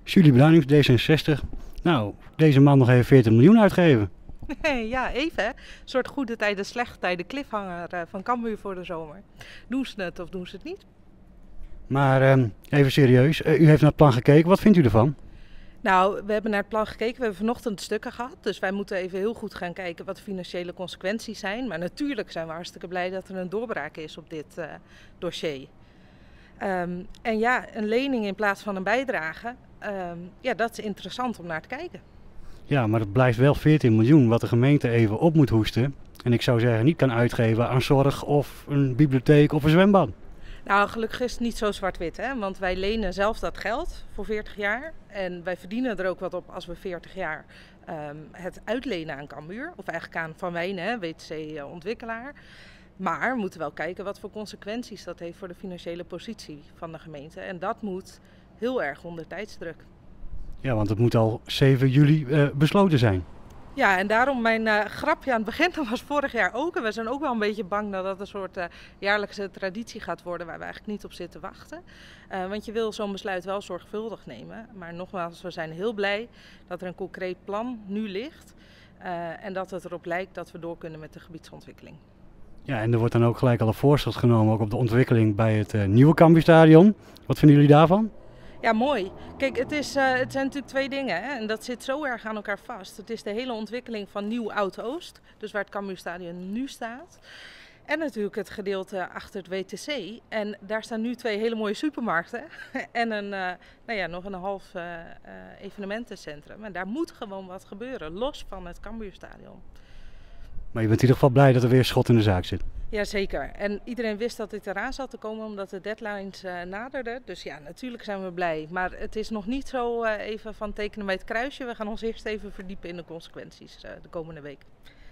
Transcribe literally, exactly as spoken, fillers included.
Julie Bruinings, D zesenzestig. Nou, deze man nog even veertig miljoen uitgeven. Ja, even hè. Een soort goede tijden, slechte tijden, cliffhanger uh, van Cambuur voor de zomer. Doen ze het of doen ze het niet? Maar um, even serieus, uh, u heeft naar het plan gekeken. Wat vindt u ervan? Nou, we hebben naar het plan gekeken. We hebben vanochtend stukken gehad. Dus wij moeten even heel goed gaan kijken wat de financiële consequenties zijn. Maar natuurlijk zijn we hartstikke blij dat er een doorbraak is op dit uh, dossier. Um, en ja, een lening in plaats van een bijdrage, um, ja, dat is interessant om naar te kijken. Ja, maar het blijft wel veertien miljoen wat de gemeente even op moet hoesten. En ik zou zeggen niet kan uitgeven aan zorg of een bibliotheek of een zwembad. Nou, gelukkig is het niet zo zwart-wit, hè? Want wij lenen zelf dat geld voor veertig jaar. En wij verdienen er ook wat op als we veertig jaar um, het uitlenen aan Cambuur. Of eigenlijk aan Van Wijnen, W T C-ontwikkelaar. Maar we moeten wel kijken wat voor consequenties dat heeft voor de financiële positie van de gemeente. En dat moet heel erg onder tijdsdruk. Ja, want het moet al zeven juli uh, besloten zijn. Ja, en daarom mijn uh, grapje aan het begin, dat was vorig jaar ook. En we zijn ook wel een beetje bang dat dat een soort uh, jaarlijkse traditie gaat worden waar we eigenlijk niet op zitten wachten. Uh, want je wil zo'n besluit wel zorgvuldig nemen. Maar nogmaals, we zijn heel blij dat er een concreet plan nu ligt. Uh, en dat het erop lijkt dat we door kunnen met de gebiedsontwikkeling. Ja, en er wordt dan ook gelijk al een voorschot genomen ook op de ontwikkeling bij het uh, nieuwe Cambuurstadion. Wat vinden jullie daarvan? Ja, mooi. Kijk, het, is, uh, het zijn natuurlijk twee dingen hè? En dat zit zo erg aan elkaar vast. Het is de hele ontwikkeling van Nieuw Oud-Oost, dus waar het Cambuurstadion nu staat. En natuurlijk het gedeelte achter het W T C. En daar staan nu twee hele mooie supermarkten en een, uh, nou ja, nog een half uh, uh, evenementencentrum. En daar moet gewoon wat gebeuren, los van het Cambuurstadion. Maar je bent in ieder geval blij dat er weer schot in de zaak zit. Jazeker. En iedereen wist dat dit eraan zat te komen omdat de deadlines uh, naderden. Dus ja, natuurlijk zijn we blij. Maar het is nog niet zo uh, even van tekenen bij het kruisje. We gaan ons eerst even verdiepen in de consequenties uh, de komende week.